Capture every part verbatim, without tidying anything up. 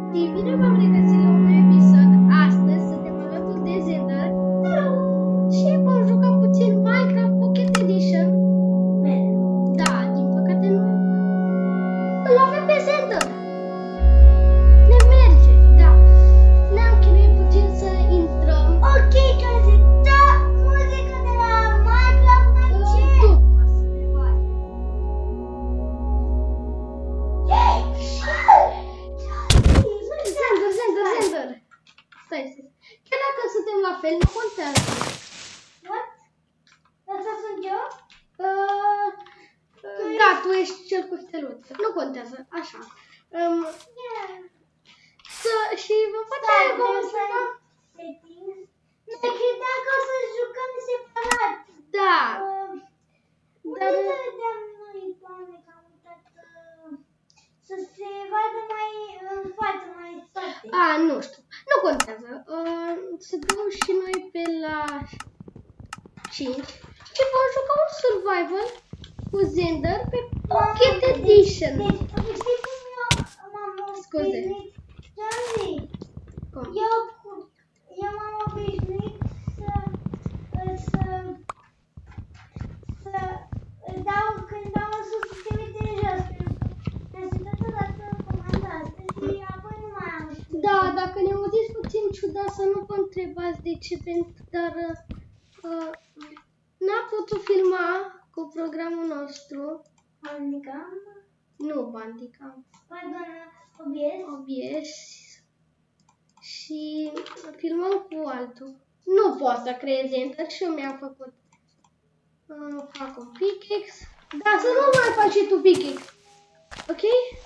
Și bine v-am regăsit la un nou episod. Astăzi suntem alături de Zender și vom juca puțin Minecraft Pocket Edition. Da, din păcate nu îl avem pe Zender. Ne merge, da. Ne-am chinuit puțin să intrăm. Ok, Josie, da muzică de la Minecraft mai ce? După să ne bage. Zender, Zender, Zender. Stai, stai. Chiar dacă suntem la fel, nu contează. What? Asta sunt eu? Uh, uh, da, tu ești cel cu steluță. Nu contează, așa. Um, Yeah. să, și vă poate Stai, vom trebuie să juca. settings. Noi credeam că o să jucăm separat. Da. Uh, Unde Dar- să vedem noi, doamne, că am uitat uh, să se vadă mai în față, mai toate. A, nu știu. Nu contează. Uh, să dăm și noi pe la cinci și vom juca un survival cu Zender pe Pocket Edition. Deci, știi cum eu m-am Scuze. obișnuit? Josie, Cum? eu, cu- eu m-am obișnuit să, să, să dau, când dau în sus, să se uite în jos. Mi-a citat odată comanda asta și apoi nu mai am știut. Da, dacă ne auziți puțin ciudat să nu vă întrebați de ce, pentru dar uh, n-a putut filma cu programul nostru. Adică, Nu Bandicam, pardon, obiect. O B S și filmăm cu altul. Nu pot să creez Enter și eu mi-am făcut. Uh, fac un pickaxe. Da, să nu mai faci și tu pickaxe. Ok?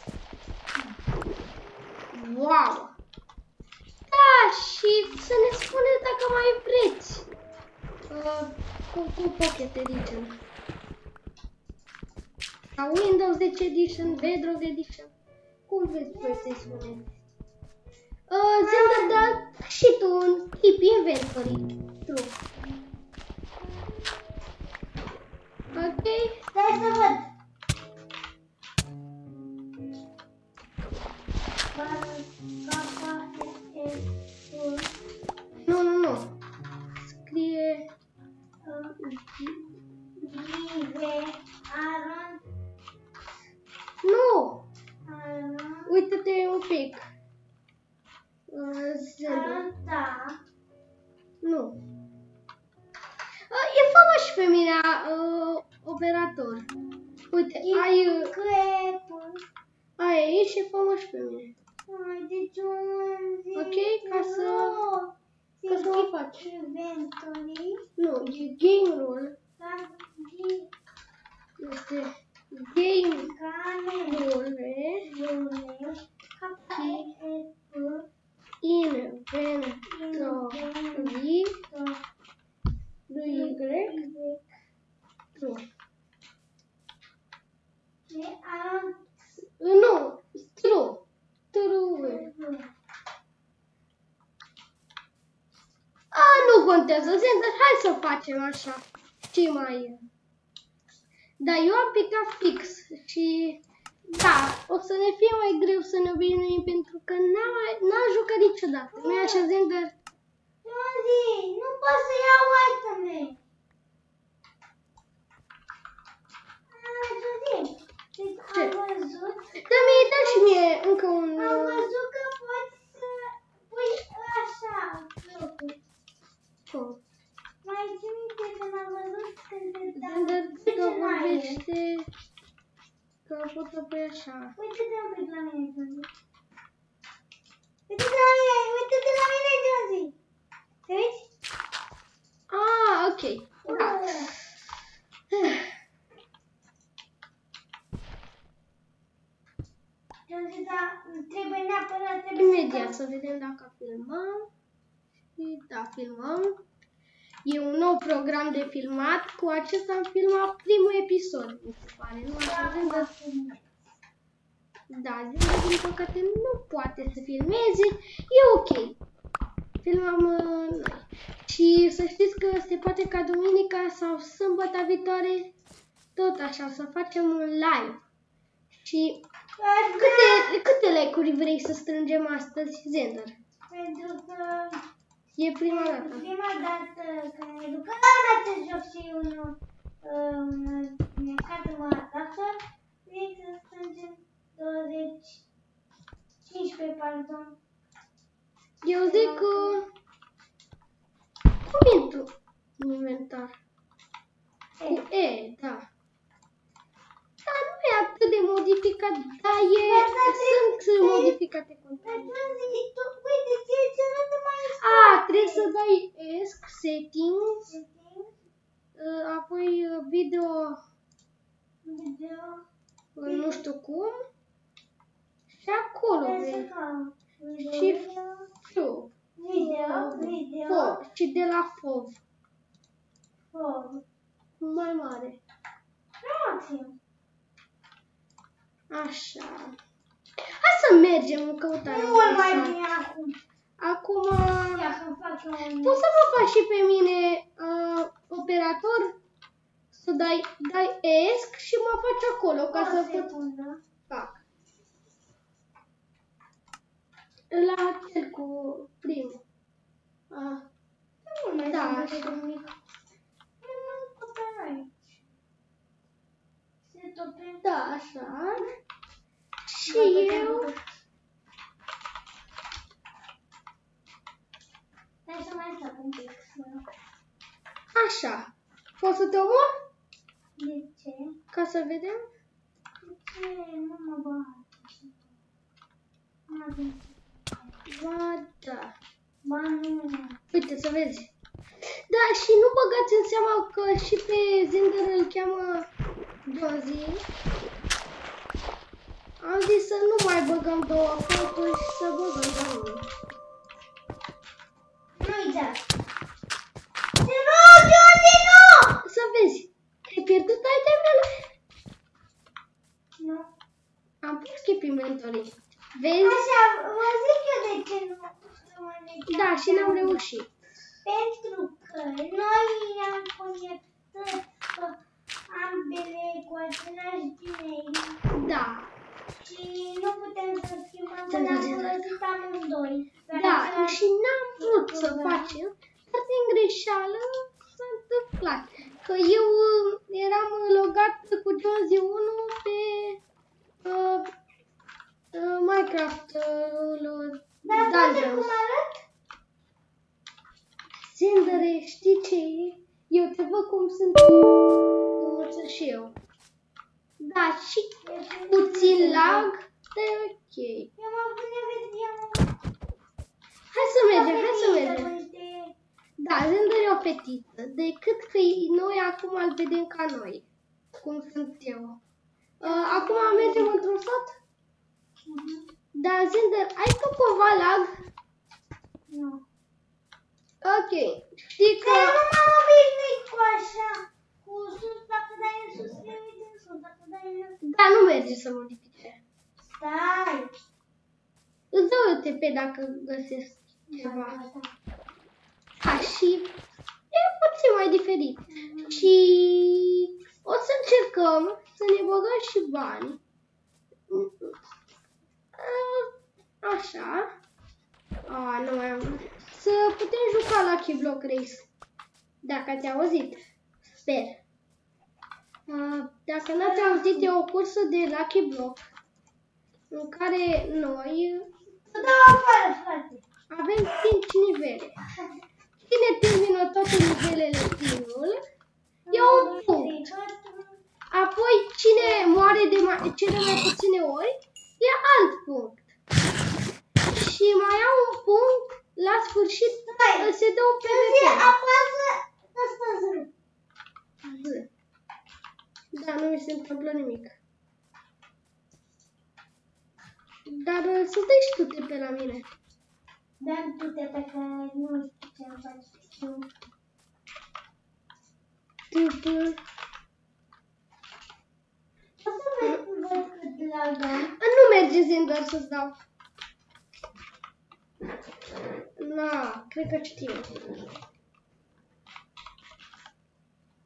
Wow! Da, și să ne spuneți dacă mai vreți. Uh, cu, cu Pocket Edition. Sau Windows zece Edition, Bedrock Edition. Cum vreți voi să-i spuneți? Uh, Zender, da, și tu un keep inventory. True. Ok? Stai să văd. Nu, nu, nu. Scrie... Nu! Uită-te un pic. Uh, Zender. Nu. Uh, e fă și pe mine uh, operator. Uite, ai, uh, ai aici și fă și pe mine. Ok, ca să- ca să o faci. Nu, e game rule. Este game rule. Inventory. Lui Y. True. Nu, true. True. A, nu contează, Zender, hai să facem așa. Ce mai e? Da, eu am picat fix și da, o să ne fie mai greu să ne obișnuim pentru că n-am jucat niciodată. Nu-i așa, Zender? Nu pot să iau iteme. Ce? Am văzut, Da, mi-ai dat și mie încă un... am văzut că poți să pui așa locuri. Cum? Mai țin minte când am văzut când te dau Zender, pe că ce mai e. vorbește că pot să pui așa. Uite-te un pic la mine, Josie. Uite-te la mine, uite-te la mine, Josie. Te uiți? Ah, ok. Da. Josie, da, trebuie neapărat, trebuie Imediat să vedem dacă filmăm. Și da, filmăm. E un nou program de filmat. Cu acesta am filmat primul episod, mi se pare. Nu așa, Zender? Da, Zender, din păcate, nu poate să filmeze. E ok. Filmăm uh, noi. Și să știți că se poate ca duminica sau sâmbătă viitoare tot așa, să facem un live. Și Câte, câte like-uri vrei să strângem astăzi, Zender? Pentru că E prima dată. prima dată când ne ducăm la acest joc și unul ne cadă mă adaptă, vrei să strângem douăzeci, cincisprezece, pardon. Eu zic că... Cum intru în inventar? Cu E, da. Dar nu e atât de modificat, dar e... Sunt modificate controle. Uite, ce nu mai A, trebuie să dai esc, settings, apoi video, video, nu știu cum, și acolo vrei. Și fiu. video, video, Fov. Și de la Fov. Fov. Mai mare. Maxim. Așa. Hai să mergem în căutarea. Mult mai bine acum. Acum... Ia să-mi fac un... Poți să mă faci și pe mine uh, operator? Să dai, dai esc și mă faci acolo ca să pot fac. La cel cu primul. Ah. Nu mai Da, sunt așa. de nimic. Nu mă copere aici. Se tope. Da, așa. Și eu... Hai să mai stau un pic. Așa. Poți să te omor? De ce? Ca să vedem? De ce nu mă bate? Ba, da. Ba nu. Uite, să vezi. Da, și nu băgați în seama că și pe Zender îl cheamă Jonesy. Am zis să nu mai băgăm două foturi și să băgăm doar unul. Nu uita. Nu, Jonesy, nu! Să vezi. Ai pierdut itemele? Nu. Am pus keep inventory. Vezi? Așa, vă zic eu de ce nu. Da, și n-am reușit. Pentru că noi am conectat ambele cu același Gmail Da. și nu putem să schimbăm că ne-am folosit amândoi. Da, și n-am vrut să facem, dar din greșeală s-a întâmplat. Că eu uh, eram logat cu Jonesy unu pe uh, uh, Minecraft uh, Dar poate Dungeons. cum arăt? Zendere, știi ce e? Eu te văd cum sunt învățat și eu. Da, și puțin lag, dar e ok. Eu mă pune vedem. Hai să mergem, hai să mergem. Da, Zender e o fetiță, decât că noi acum îl vedem ca noi, cum sunt eu. Uh, acum mergem într-un sat? Da, Zender, ai tu cumva lag? Nu. Ok, știi că... Că nu m-am obișnuit cu așa. Cu sus, dacă dai în sus, le uite în sus, dacă dai în sus. Da, nu merge să modifice. Stai. Îți dau eu T P dacă găsesc ceva. Ha, și e puțin mai diferit. Și o să încercăm să ne băgăm și bani. Așa. A, nu mai am. Să putem juca la Lucky Block Race. Dacă ați auzit. Sper. A, dacă n-ați auzit, e o cursă de Lucky Block în care noi Să dau afară, frate. avem cinci nivele. Cine termină toate nivelele primul, e un punct. Apoi cine moare de mai, cele mai puține ori, e alt punct. Și mai au un punct, la sfârșit se dă un P V P. Apasă ăsta Z. Z. Da, nu mi se întâmplă nimic. Dar să dai și tu T P la mine. Dăm tu te pe care nu știu ce am faci. T P. O să văd cât lagăm. Nu merge Zender să-ți dau. Na, cred că știu.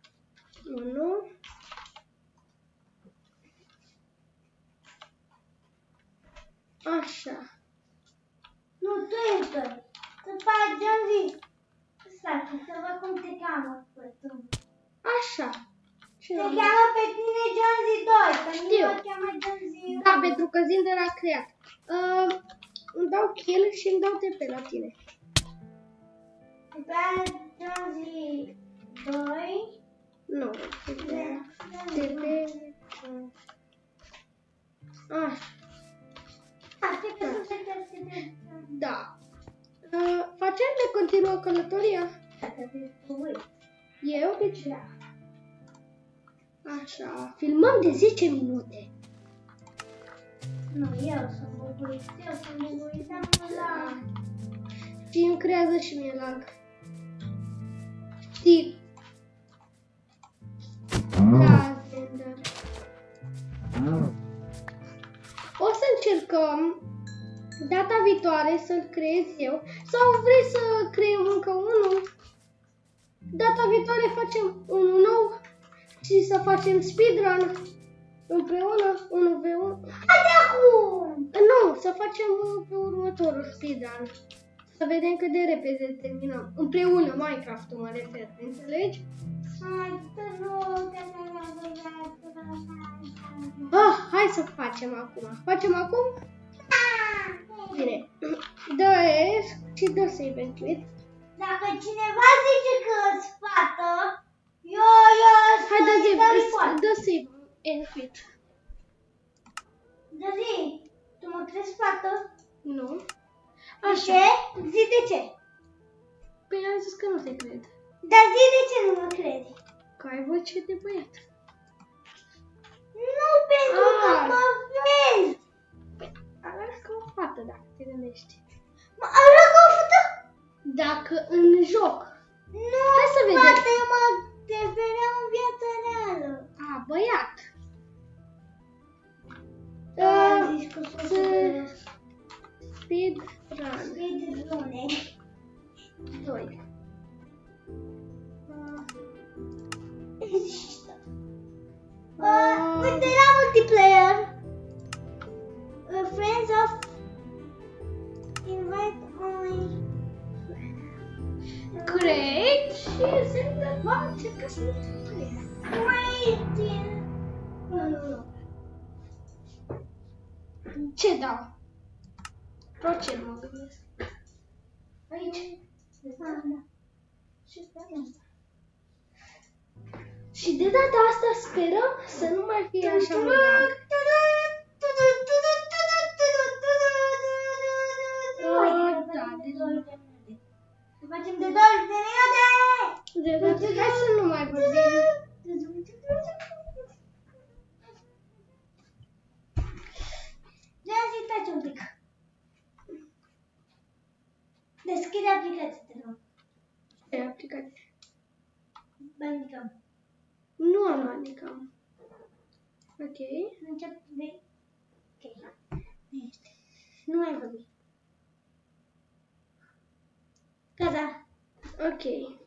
Unu. Așa. Nu, tu ești doi. Să faci John Z. Stai, să văd cum te cheamă pe tu. Așa. Ce Te am? cheamă pe tine John Z doi, pe mine Știu. mă cheamă John Z unu. Da, pentru că Zinder a creat. Uh, îmi dau kill și îmi dau T P la tine. Pe John Z doi. Nu. T P. Așa. Asta e pentru să te Da. Uh, facem de continuă călătoria? Eu? De ce? Așa. Filmăm de zece minute. Nu, eu sunt bubuit. Eu sunt bubuit, am la... Și îmi creează și mie lag. Știi? Da, Zinder. O să încercăm data viitoare să-l creez eu sau vrei să creăm încă unul? Data viitoare facem unul nou și să facem speedrun împreună, unu pe unu. Haide acum! Nu, să facem pe următorul speedrun. Să vedem cât de repede terminăm. Împreună Minecraft-ul mă refer, înțelegi? Hai, te rog, te Ah, hai să facem acum. Facem acum? Bine. Dă S și dă save and quit. Dacă cineva zice că îți fată, eu, eu Hai, dă să-i dau report. save, dă save and quit. Dă zi, tu mă crezi fată? Nu. De Așa. ce? Zi de ce? Păi am zis că nu te cred. Dar zi de ce nu mă crezi? Că ai voce de băiat. Nu pentru că Ah. mă vezi. Păi, arăți ca o fată dacă te gândești. Mă arăt ca o fată? Dacă în joc. Nu, Hai să vedem. fată, eu mă refeream în viața reală. A, băiat. Da, Uh, zici că sunt să- super. Speedrun E de lune. doi. Uh, uite la multiplayer. Uh, friends of invite only. Create și se va încerca să ne Waiting. Nu, nu, nu. Ce dau? Proced mă gândesc. Aici. Ah, da. Și pe asta. Și de data asta sperăm să nu mai fie așa mult lag. Oh, da, de două. Facem de două perioade! De data, hai să nu mai vorbim. Ia zi, taci un pic. Deschide aplicația, te rog. Ce aplicație? Bandicam. Nu am Bandicam. Ok. Încep de... Ok. Nu mai vorbi. Gata. Ok.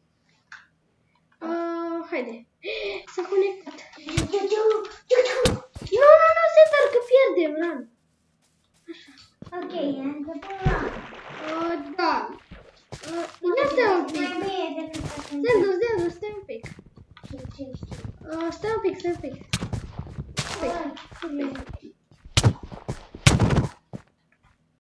Uh, haide. S-a conectat. Nu, nu, nu, Zinder, că pierdem, Ran. Ok, am făcut la. Uh, da. Uh, ia stai un pic. Mai bine decât să Zinder, Zinder, stai un pic. ce știu. Uh, stai un pic, stai un pic.